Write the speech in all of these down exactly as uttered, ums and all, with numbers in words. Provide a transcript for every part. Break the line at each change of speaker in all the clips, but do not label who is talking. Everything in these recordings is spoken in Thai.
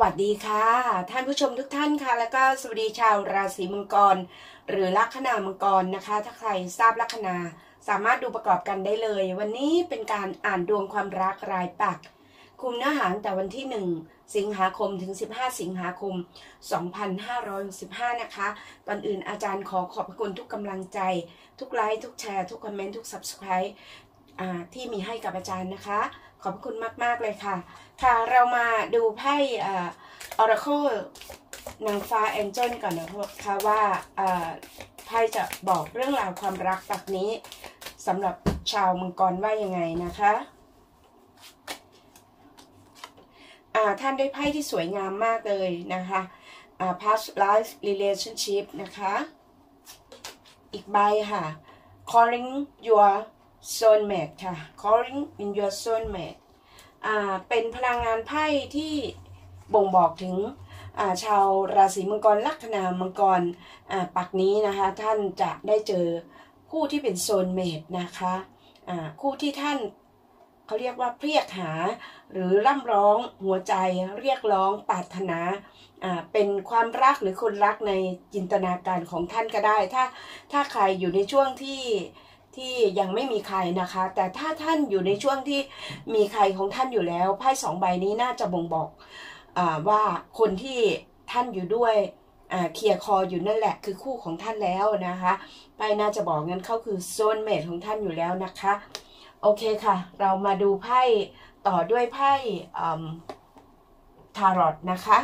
วัสดีค่ะท่านผู้ชมทุกท่านค่ะแล้วก็สวัสดีชาวราศีมังกรหรือลัคนามังกรนะคะถ้าใครทราบลัคนาสามารถดูประกอบกันได้เลยวันนี้เป็นการอ่านดวงความรักรายปักคุมเนื้อหาตั้งแต่วันที่หนึ่งสิงหาคมถึงสิบห้าสิงหาคมสองพันห้าร้อยหกสิบห้านะคะก่อนอื่นอาจารย์ขอขอบพระคุณทุกกำลังใจทุกไลค์ทุกแชร์ทุกคอมเมนต์ทุก ซับสไครบ์ ที่มีให้กับอาจารย์นะคะขอบคุณมากๆเลยค่ะค่ะเรามาดูไพ่ออราเคิลนางฟ้าแองเจิลก่อนนะคะว่าไพ่จะบอกเรื่องราวความรักปักนี้สำหรับชาวมังกรว่ายังไงนะคะท่านได้ไพ่ที่สวยงามมากเลยนะคะ past life relationship นะคะอีกใบค่ะ calling your soulmate ค่ะ calling in your soulmate อ่าเป็นพลังงานไพ่ที่บ่งบอกถึงอ่าชาวราศีมังกรลัคนามังกรอ่าปักนี้นะคะท่านจะได้เจอคู่ที่เป็นโซลเมทนะคะอ่าคู่ที่ท่านเขาเรียกว่าเรียกหาหรือร่ำร้องหัวใจเรียกร้องปรารถนาอ่าเป็นความรักหรือคนรักในจินตนาการของท่านก็ได้ถ้าถ้าใครอยู่ในช่วงที่ที่ยังไม่มีใครนะคะแต่ถ้าท่านอยู่ในช่วงที่มีใครของท่านอยู่แล้วไพ่สองใบนี้น่าจะบ่งบอกอ่าว่าคนที่ท่านอยู่ด้วยอ่าเคลียร์คออยู่นั่นแหละคือคู่ของท่านแล้วนะคะไพ่น่าจะบอกงั้นเขาคือโซลเมทของท่านอยู่แล้วนะคะโอเคค่ะเรามาดูไพ่ต่อด้วยไพ่ทารอตนะคะ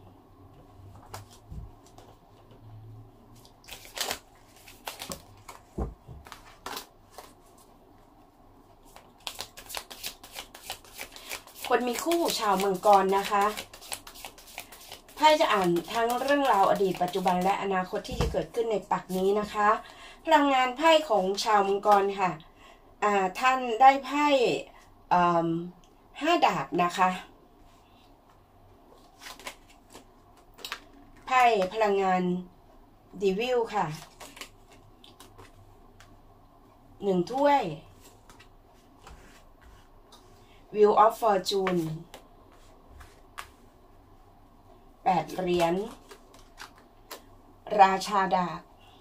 คนมีคู่ชาวมังกรนะคะไพ่จะอ่านทั้งเรื่องราวอดีตปัจจุบันและอนาคตที่จะเกิดขึ้นในปักนี้นะคะพลังงานไพ่ของชาวมังกรค่ะอ่าท่านได้ไพ่ห้าดาบนะคะไพ่พลังงานดีวิลค่ะหนึ่งถ้วยWheel of Fortune แปดเหรียญราชาดาบ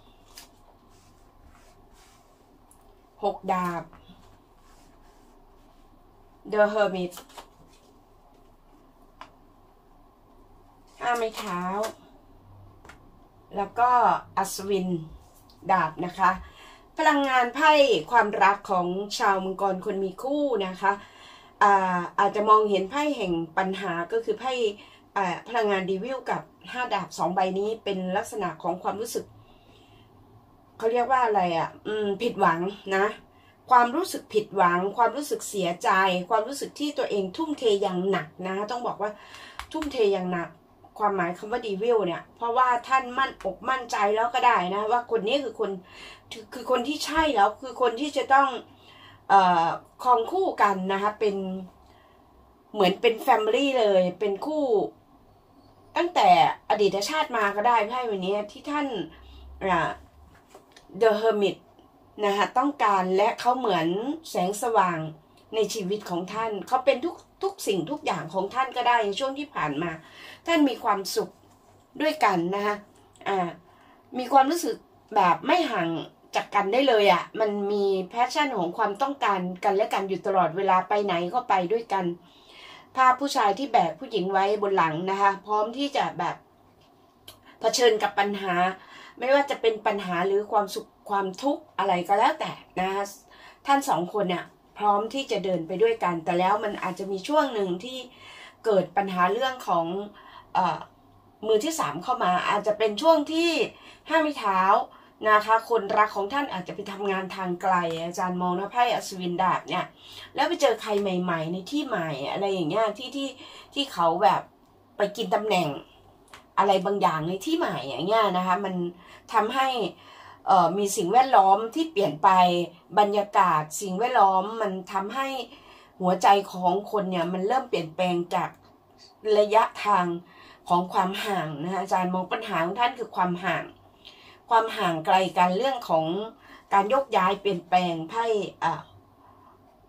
หกดาบ The Hermit ห้าไม้เท้าแล้วก็อัศวินดาบนะคะพลังงานไพ่ความรักของชาวมังกรคนมีคู่นะคะอาอาจจะมองเห็นไพ่แห่งปัญหาก็คือไพ่พลังงานดีวิลกับห้าดาบสองใบนี้เป็นลักษณะของความรู้สึกเขาเรียกว่าอะไรอ่ะอืมผิดหวังนะความรู้สึกผิดหวังความรู้สึกเสียใจความรู้สึกที่ตัวเองทุ่มเทอย่างหนักนะต้องบอกว่าทุ่มเทอย่างหนักความหมายคำว่าดีวิลเนี่ยเพราะว่าท่านมั่นอกมั่นใจแล้วก็ได้นะว่าคนนี้คือคนคือคนที่ใช่แล้วคือคนที่จะต้องเอ่อครองคู่กันนะคะเป็นเหมือนเป็นแฟมิลี่เลยเป็นคู่ตั้งแต่อดีตชาติมาก็ได้ไพ่วันนี้ที่ท่านอ่า The Hermit นะคะต้องการและเขาเหมือนแสงสว่างในชีวิตของท่านเขาเป็นทุกทุกสิ่งทุกอย่างของท่านก็ได้ในช่วงที่ผ่านมาท่านมีความสุขด้วยกันนะคะอ่ามีความรู้สึกแบบไม่ห่างจากกันได้เลยอ่ะมันมีแพชชั่นของความต้องการกันและกันอยู่ตลอดเวลาไปไหนก็ไปด้วยกันภาพผู้ชายที่แบกผู้หญิงไว้บนหลังนะคะพร้อมที่จะแบบเผชิญกับปัญหาไม่ว่าจะเป็นปัญหาหรือความสุขความทุกข์อะไรก็แล้วแต่นะคะท่านสองคนเนี่ยพร้อมที่จะเดินไปด้วยกันแต่แล้วมันอาจจะมีช่วงหนึ่งที่เกิดปัญหาเรื่องของเอ่อมือที่สามเข้ามาอาจจะเป็นช่วงที่ห้าไม้เท้านะคะคนรักของท่านอาจจะไปทำงานทางไกลอาจารย์มองนะไพ่อัศวินดาบเนี่ยแล้วไปเจอใครใหม่ๆในที่ใหม่อะไรอย่างเงี้ยที่ที่ที่เขาแบบไปกินตำแหน่งอะไรบางอย่างในที่ใหม่อย่างเงี้ยนะคะมันทำให้เอ่อมีสิ่งแวดล้อมที่เปลี่ยนไปบรรยากาศสิ่งแวดล้อมมันทำให้หัวใจของคนเนี่ยมันเริ่มเปลี่ยนแปลงจากระยะทางของความห่างนะคะอาจารย์มองปัญหาของท่านคือความห่างความห่างไกลกันเรื่องของการยกย้ายเปลี่ยนแปลงไพ่อ่ะ ห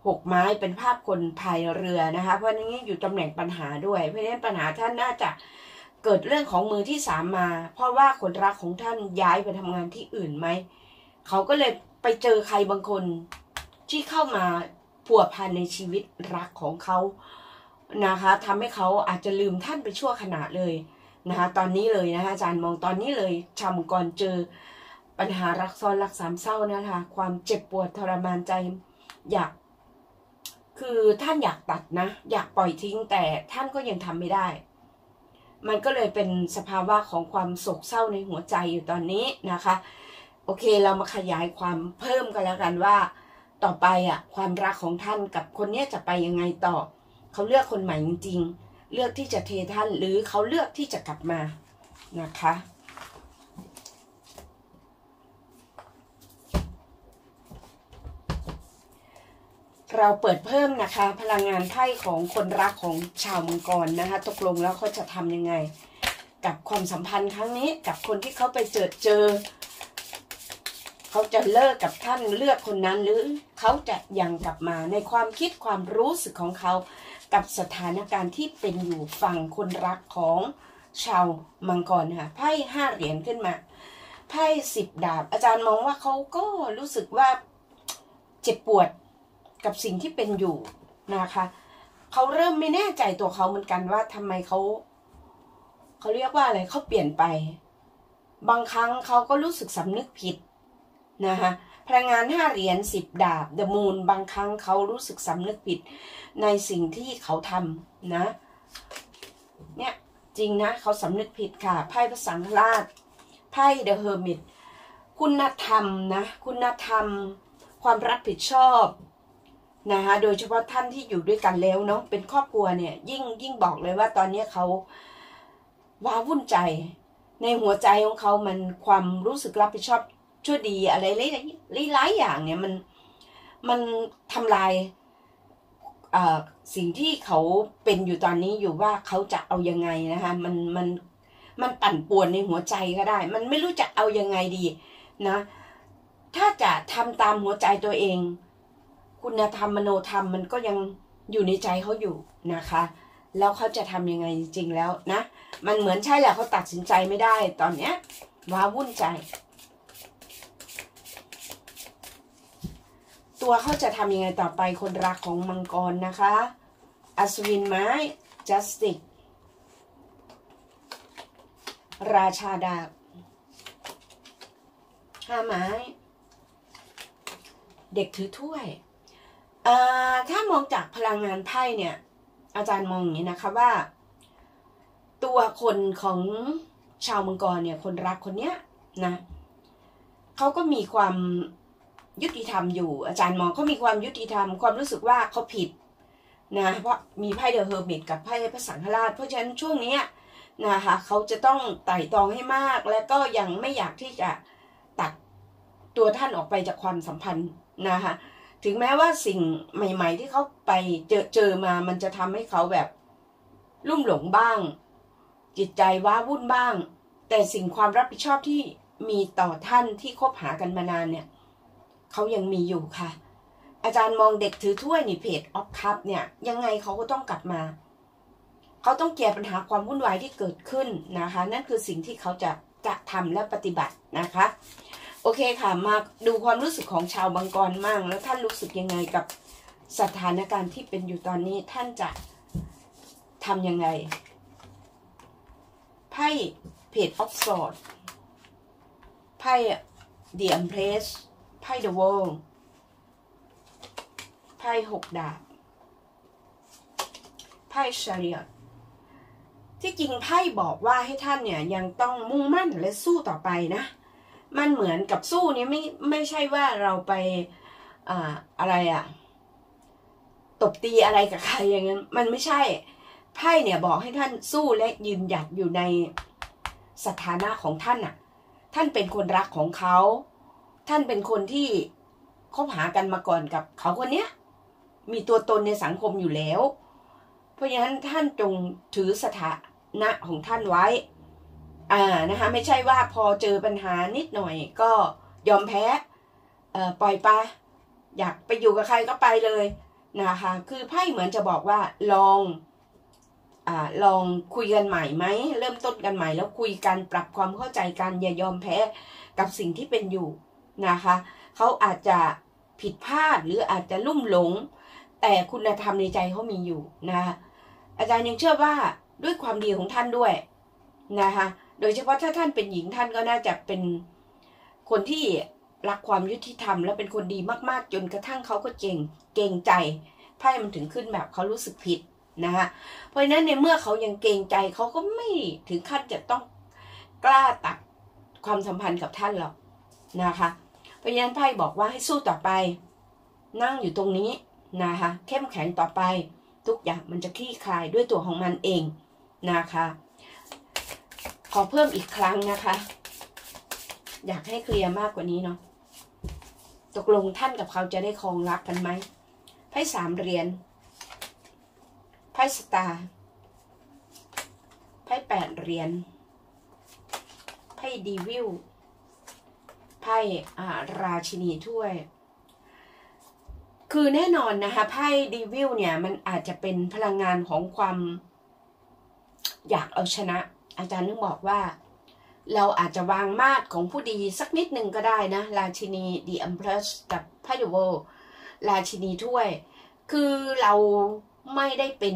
หกไม้เป็นภาพคนพายเรือนะคะเพราะนี้อยู่ตำแหน่งปัญหาด้วยเพราะฉะนั้นปัญหาท่านน่าจะเกิดเรื่องของมือที่สามมา เพราะว่าคนรักของท่านย้ายไปทำงานที่อื่นไหมเขาก็เลยไปเจอใครบางคนที่เข้ามาผัวพันในชีวิตรักของเขานะคะทำให้เขาอาจจะลืมท่านไปชั่วขณะเลยนะคะตอนนี้เลยนะคะอาจารย์มองตอนนี้เลยชาวมังกรเจอปัญหารักซ้อนรักสามเศร้านะคะความเจ็บปวดทรมานใจอยากคือท่านอยากตัดนะอยากปล่อยทิ้งแต่ท่านก็ยังทำไม่ได้มันก็เลยเป็นสภาวะของความโศกเศร้าในหัวใจอยู่ตอนนี้นะคะโอเคเรามาขยายความเพิ่มกันแล้วกันว่าต่อไปอ่ะความรักของท่านกับคนนี้จะไปยังไงต่อเขาเลือกคนใหม่จริงๆเลือกที่จะเทท่านหรือเขาเลือกที่จะกลับมานะคะเราเปิดเพิ่มนะคะพลังงานไพ่ของคนรักของชาวมังกรนะคะตกลงแล้วเขาจะทำยังไงกับความสัมพันธ์ครั้งนี้กับคนที่เขาไปเจอเจอเขาจะเลิกกับท่านเลือกคนนั้นหรือเขาจะยังกลับมาในความคิดความรู้สึกของเขากับสถานการณ์ที่เป็นอยู่ฝั่งคนรักของชาวมังกรค่ะไพ่ห้าเหรียญขึ้นมาไพ่สิบดาบอาจารย์มองว่าเขาก็รู้สึกว่าเจ็บปวดกับสิ่งที่เป็นอยู่นะคะเขาเริ่มไม่แน่ใจตัวเขาเหมือนกันว่าทำไมเขาเขาเรียกว่าอะไรเขาเปลี่ยนไปบางครั้งเขาก็รู้สึกสำนึกผิดนะคะพลังงานห้าเหรียญสิบดาบ The Moon บางครั้งเขารู้สึกสำนึกผิดในสิ่งที่เขาทำนะเนี่ยจริงนะเขาสำนึกผิดค่ะไพ่พระสังฆราชไพ่ The Hermit คุณธรรมนะคุณธรรมความรับผิดชอบนะคะโดยเฉพาะท่านที่อยู่ด้วยกันแล้วเนาะเป็นครอบครัวเนี่ยยิ่งยิ่งบอกเลยว่าตอนนี้เขาว้าวุ่นใจในหัวใจของเขามันความรู้สึกรับผิดชอบชั่วดีอะไรหลายๆอย่างเนี่ยมันมันทำลายสิ่งที่เขาเป็นอยู่ตอนนี้อยู่ว่าเขาจะเอายังไงนะคะมันมันมันปั่นป่วนในหัวใจก็ได้มันไม่รู้จะเอายังไงดีนะถ้าจะทำตามหัวใจตัวเองคุณธรรมมโนธรรมมันก็ยังอยู่ในใจเขาอยู่นะคะแล้วเขาจะทำยังไงจริงๆแล้วนะมันเหมือนใช่แหละเขาตัดสินใจไม่ได้ตอนเนี้ยว้าวุ่นใจตัวเขาจะทำยังไงต่อไปคนรักของมังกรนะคะอัศวินไม้ Justice ราชาดาบห้าไม้เด็กถือถ้วยถ้ามองจากพลังงานไพ่เนี่ยอาจารย์มองอย่างนี้นะคะว่าตัวคนของชาวมังกรเนี่ยคนรักคนเนี้ยนะเขาก็มีความยุติธรรมอยู่อาจารย์มองเขามีความยุติธรรมความรู้สึกว่าเขาผิดนะเพราะมีไพ่เดอะเฮอร์มิตกับไพ่พระสังฆราชเพราะฉะนั้นช่วงนี้นะคะเขาจะต้องไต่ตองให้มากและก็ยังไม่อยากที่จะตัดตัวท่านออกไปจากความสัมพันธ์นะคะถึงแม้ว่าสิ่งใหม่ๆที่เขาไปเจอเจอมามันจะทำให้เขาแบบลุ่มหลงบ้างจิตใจว้าวุ่นบ้างแต่สิ่งความรับผิดชอบที่มีต่อท่านที่คบหากันมานานเนี่ยเขายังมีอยู่ค่ะอาจารย์มองเด็กถือถ้วยนี่เพจออฟคัพเนี่ยยังไงเขาก็ต้องกลับมาเขาต้องแก้ปัญหาความวุ่นวายที่เกิดขึ้นนะคะนั่นคือสิ่งที่เขาจะจะทำและปฏิบัตินะคะโอเคค่ะมาดูความรู้สึกของชาวมังกรมั่งแล้วท่านรู้สึกยังไงกับสถานการณ์ที่เป็นอยู่ตอนนี้ท่านจะทำยังไงไพ่เพจออฟสอร์ดไพ่เดอะเอ็มเพรสไพ่เดอะเวิลด์ไพ่หกดาบไพ่ชาริอตที่จริงไพ่บอกว่าให้ท่านเนี่ยยังต้องมุ่งมั่นและสู้ต่อไปนะมันเหมือนกับสู้นี้ไม่ไม่ใช่ว่าเราไปอ่าอะไรอะตบตีอะไรกับใครอย่างนั้นมันไม่ใช่ไพ่เนี่ยบอกให้ท่านสู้และยืนหยัดอยู่ในสถานะของท่านอ่ะท่านเป็นคนรักของเขาท่านเป็นคนที่คบหากันมาก่อนกับเขาคนเนี้ยมีตัวตนในสังคมอยู่แล้วเพราะฉะนั้นท่านจงถือสถานะของท่านไว้อ่านะคะไม่ใช่ว่าพอเจอปัญหานิดหน่อยก็ยอมแพ้เอ่อปล่อยไปอยากไปอยู่กับใครก็ไปเลยนะคะคือไพ่เหมือนจะบอกว่าลองอ่าลองคุยกันใหม่ไหมเริ่มต้นกันใหม่แล้วคุยกันปรับความเข้าใจกันอย่ายอมแพ้กับสิ่งที่เป็นอยู่นะคะเขาอาจจะผิดพลาดหรืออาจจะลุ่มหลงแต่คุณธรรมในใจเขามีอยู่นะคะอาจารย์ยังเชื่อว่าด้วยความดีของท่านด้วยนะคะโดยเฉพาะถ้าท่านเป็นหญิงท่านก็น่าจะเป็นคนที่รักความยุติธรรมและเป็นคนดีมากๆจนกระทั่งเขาก็เก่งเกรงใจไพ่มันถึงขึ้นแบบเขารู้สึกผิดนะคะเพราะฉะนั้นในเมื่อเขายังเกรงใจเขาก็ไม่ถึงขั้นจะต้องกล้าตัดความสัมพันธ์กับท่านหรอกนะคะเพราะฉะนั้นไพ่บอกว่าให้สู้ต่อไปนั่งอยู่ตรงนี้นะคะเข้มแข็งต่อไปทุกอย่างมันจะคลี่คลายด้วยตัวของมันเองนะคะขอเพิ่มอีกครั้งนะคะอยากให้เคลียร์มากกว่านี้เนาะตกลงท่านกับเขาจะได้ครองรักกันไหมไพ่สามเหรียญไพ่สตาร์ไพ่แปดเหรียญไพ่ดีวิลไพ่ราชินีถ้วยคือแน่นอนนะคะไพ่ดีวิลเนี่ยมันอาจจะเป็นพลังงานของความอยากเอาชนะอาจารย์นึกบอกว่าเราอาจจะวางมาตรของผู้ดีสักนิดหนึ่งก็ได้นะราชินีดีอัมเพรสกับไพ่เดอะเวิลด์ราชินีถ้วยคือเราไม่ได้เป็น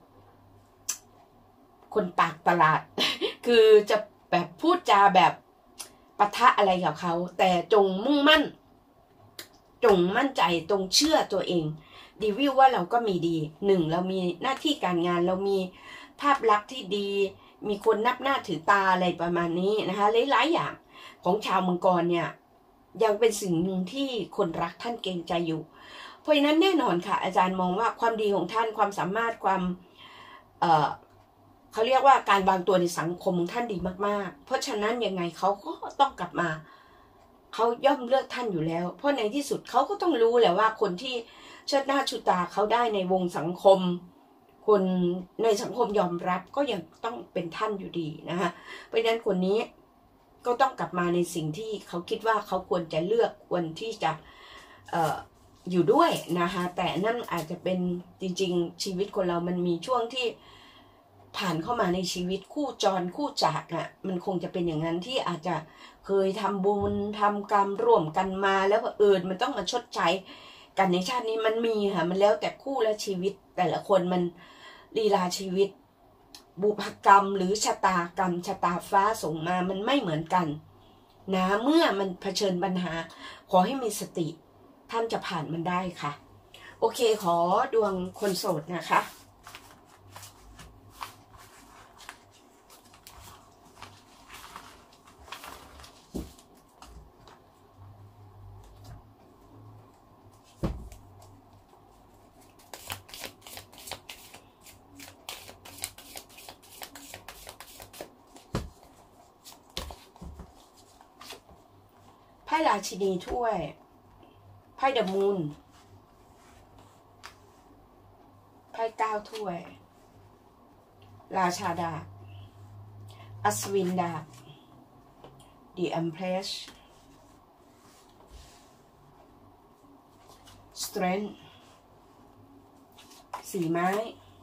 คนปากตลาด คือจะแบบพูดจาแบบปะทะอะไรกับเขาแต่จงมุ่งมั่นจงมั่นใจตรงเชื่อตัวเองดีวิวว่าเราก็มีดีหนึ่งเรามีหน้าที่การงานเรามีภาพลักษณ์ที่ดีมีคนนับหน้าถือตาอะไรประมาณนี้นะคะหลายๆอย่างของชาวมังกรเนี่ยยังเป็นสิ่งหนึ่งที่คนรักท่านเกรงใจอยู่เพราะฉะนั้นแน่นอนค่ะอาจารย์มองว่าความดีของท่านความสามารถความเอ่อเขาเรียกว่าการวางตัวในสังคมของท่านดีมากๆเพราะฉะนั้นยังไงเขาก็ต้องกลับมาเขาย่อมเลือกท่านอยู่แล้วเพราะในที่สุดเขาก็ต้องรู้แหละว่าคนที่เชิดหน้าชูตาเขาได้ในวงสังคมคนในสังคมยอมรับก็ยังต้องเป็นท่านอยู่ดีนะคะเพราะฉะนั้นคนนี้ก็ต้องกลับมาในสิ่งที่เขาคิดว่าเขาควรจะเลือกควรที่จะเอ่ออยู่ด้วยนะคะแต่นั่นอาจจะเป็นจริงๆชีวิตคนเรามันมีช่วงที่ผ่านเข้ามาในชีวิตคู่จรคู่จากอ่ะมันคงจะเป็นอย่างนั้นที่อาจจะเคยทำบุญทำกรรมร่วมกันมาแล้วเอิญมันต้องมาชดใช้กันในชาตินี้มันมีค่ะมันแล้วแต่คู่และชีวิตแต่ละคนมันลีลาชีวิตบุพกรรมหรือชะตากรรมชะตาฟ้าส่งมามันไม่เหมือนกันนะเมื่อมันเผชิญปัญหาขอให้มีสติท่านจะผ่านมันได้ค่ะโอเคขอดวงคนโสดนะคะไพ่ราชินีถ้วยไพ่เดอะมูนไพ่เก้าถ้วยราชาดาบอัศวินดาบ The Empress Strength สี่ไม้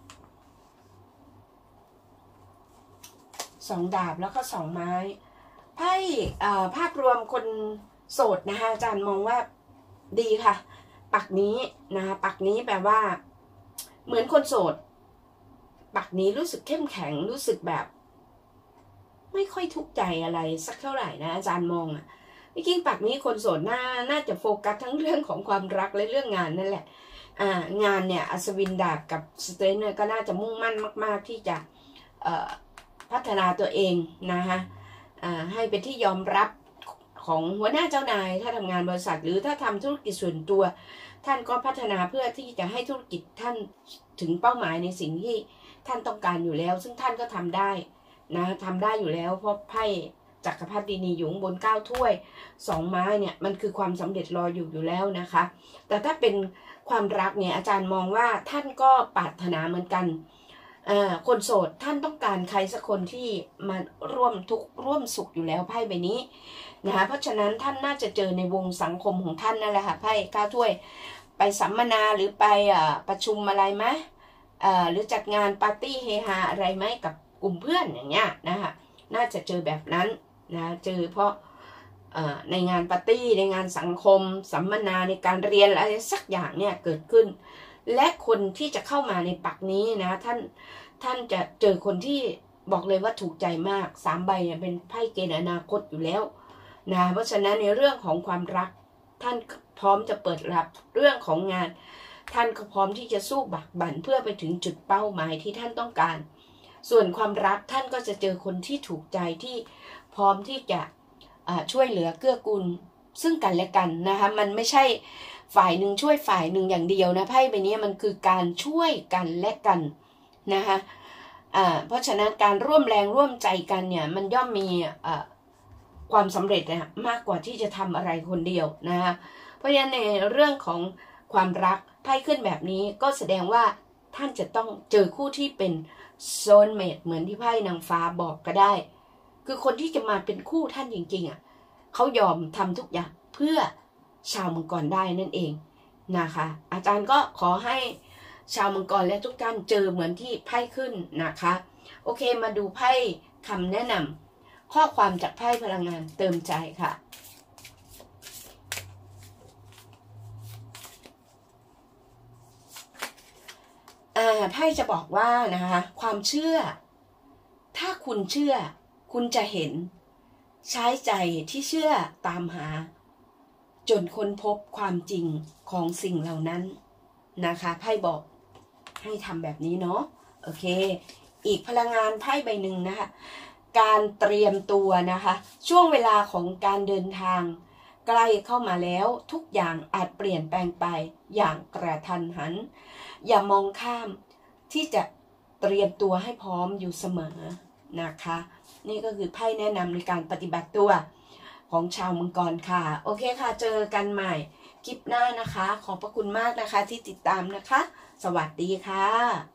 สองดาบแล้วก็สองไม้ไพ่ภาพรวมคนโสดนะคะอาจารย์มองว่าดีค่ะปักนี้นะคะปักนี้แปลว่าเหมือนคนโสดปักนี้รู้สึกเข้มแข็งรู้สึกแบบไม่ค่อยทุกข์ใจอะไรสักเท่าไหร่นะอาจารย์มองอ่ะจริงๆปักนี้คนโสดน่าน่าจะโฟกัสทั้งเรื่องของความรักและเรื่องงานนั่นแหละอ่างานเนี่ยอัศวินดาบกับสเตนเนี่ยก็น่าจะมุ่งมั่นมากๆที่จะเอ่อพัฒนาตัวเองนะคะให้เป็นที่ยอมรับของหัวหน้าเจ้านายถ้าทำงานบริษัทหรือถ้าทำธุรกิจส่วนตัวท่านก็พัฒนาเพื่อที่จะให้ธุรกิจท่านถึงเป้าหมายในสิ่งที่ท่านต้องการอยู่แล้วซึ่งท่านก็ทำได้นะทำได้อยู่แล้วเพราะไพ่จักรพรรดินีอยู่บนเก้าถ้วยสองไม้เนี่ยมันคือความสำเร็จรออยู่อยู่แล้วนะคะแต่ถ้าเป็นความรักเนี่ยอาจารย์มองว่าท่านก็ปรารถนาเหมือนกันคนโสดท่านต้องการใครสักคนที่มาร่วมทุกข์ร่วมสุขอยู่แล้วไพ่ใบนี้นะคะเพราะฉะนั้นท่านน่าจะเจอในวงสังคมของท่านนั่นแหละค่ะไพ่เก้าถ้วยไปสัมมนาหรือไปประชุมอะไรไหมหรือจัดงานปาร์ตี้เฮฮาอะไรไหมกับกลุ่มเพื่อนอย่างเงี้ยนะคะน่าจะเจอแบบนั้นนะเจอเพราะในงานปาร์ตี้ในงานสังคมสัมมนาในการเรียนอะไรสักอย่างเนี่ยเกิดขึ้นและคนที่จะเข้ามาในปักนี้นะท่านท่านจะเจอคนที่บอกเลยว่าถูกใจมากสามใบเนี่ยเป็นไพ่เกณฑ์อนาคตอยู่แล้วนะเพราะฉะนั้นในเรื่องของความรักท่านพร้อมจะเปิดรับเรื่องของงานท่านก็พร้อมที่จะสู้บักบั่นเพื่อไปถึงจุดเป้าหมายที่ท่านต้องการส่วนความรักท่านก็จะเจอคนที่ถูกใจที่พร้อมที่จะช่วยเหลือเกื้อกูลซึ่งกันและกันนะคะมันไม่ใช่ฝ่ายหนึ่งช่วยฝ่ายหนึ่งอย่างเดียวนะไพ่ใบนี้มันคือการช่วยกันและกันนะคะอ่าเพราะฉะนั้นการร่วมแรงร่วมใจกันเนี่ยมันย่อมมีอ่าความสำเร็จนะมากกว่าที่จะทำอะไรคนเดียวนะคะเพราะฉะนั้นในเรื่องของความรักไพ่ขึ้นแบบนี้ก็แสดงว่าท่านจะต้องเจอคู่ที่เป็นโซลเมทเหมือนที่ไพ่นางฟ้าบอกก็ได้คือคนที่จะมาเป็นคู่ท่านจริงๆอ่ะเขายอมทำทุกอย่างเพื่อชาวมังกรได้นั่นเองนะคะอาจารย์ก็ขอให้ชาวมังกรและทุกท่านเจอเหมือนที่ไพ่ขึ้นนะคะโอเคมาดูไพ่คำแนะนำข้อความจากไพ่พลังงานเติมใจค่ะอ่าไพ่จะบอกว่านะคะความเชื่อถ้าคุณเชื่อคุณจะเห็นใช้ใจที่เชื่อตามหาจนค้นพบความจริงของสิ่งเหล่านั้นนะคะไพ่บอกให้ทำแบบนี้เนาะโอเคอีกพลังงานไพ่ใบหนึ่งนะคะการเตรียมตัวนะคะช่วงเวลาของการเดินทางใกล้เข้ามาแล้วทุกอย่างอาจเปลี่ยนแปลงไปอย่างกระทันหันอย่ามองข้ามที่จะเตรียมตัวให้พร้อมอยู่เสมอนะคะนี่ก็คือไพ่แนะนำในการปฏิบัติตัวของชาวมังกรค่ะโอเคค่ะเจอกันใหม่คลิปหน้านะคะขอบพระคุณมากนะคะที่ติดตามนะคะสวัสดีค่ะ